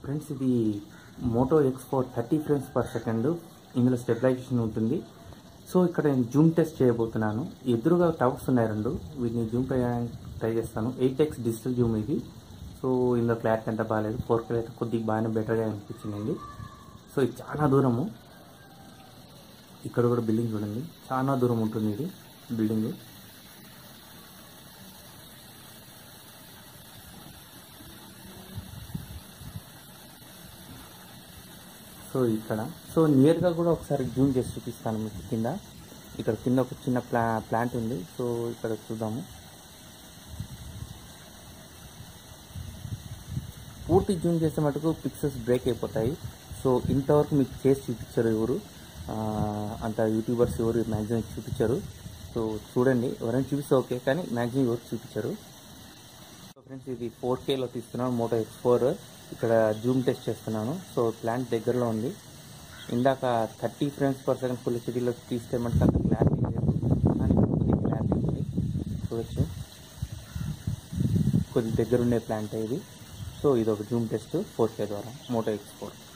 Friends ఇది Moto X4 30 frames per second ఇందులో stabilisation ఉంటుంది. సో ఇక్కడ నేను జూమ్ టెస్ట్ చేయబోతున్నాను. ఎదురుగా టవర్స్ ఉన్నాయి రెండు, వీటిని జూమ్ ట్రై చేస్తాను. 8x డిజిటల్ జూమ్ ఇది. సో ఇందులో క్లారిటీ అంతా బాగాలేదు, 4K అయితే కొద్దిగా బాగానే బెటర్గా అనిపించింది. సో ఇది చాలా దూరము, ఇక్కడ కూడా బిల్డింగ్ చూడండి, చాలా దూరం ఉంటుంది ఇది బిల్డింగ్. సో ఇక్కడ సో నియర్గా కూడా ఒకసారి జూమ్ చేసి చూపిస్తాను మీకు. ఇక్కడ కింద ఒక చిన్న ప్లాంట్ ఉంది. సో ఇక్కడ చూద్దాము. పూర్తి జూమ్ చేసే మటుకు పిక్సెల్స్ బ్రేక్ అయిపోతాయి. సో ఇంతవరకు మీకు చేసి చూపించారు ఎవరు, అంత యూట్యూబర్స్ ఎవరు మ్యాక్సిమం చూపించారు. సో చూడండి, ఎవరైనా చూపిస్తే ఓకే, కానీ మ్యాక్సిమం ఎవరు చూపించారు. సో ఫ్రెండ్స్ ఇది 4Kలో తీస్తున్నాను మోటో X4. ఇక్కడ జూమ్ టెస్ట్ చేస్తున్నాను. సో ప్లాంట్ దగ్గరలో ఉంది. ఇందాక 30 ఫ్రేమ్స్ పర్ సెకండ్ ఫుల్ హెచ్డీలో తీస్తే మనకు అంత క్లారిటీ లేదు, కానీ కొద్దిగా క్లారిటీ ఉంది. చూడొచ్చు, కొద్ది దగ్గర ఉండే ప్లాంట్ ఇది. సో ఇది ఒక జూమ్ టెస్ట్ 4K ద్వారా మోటో X4.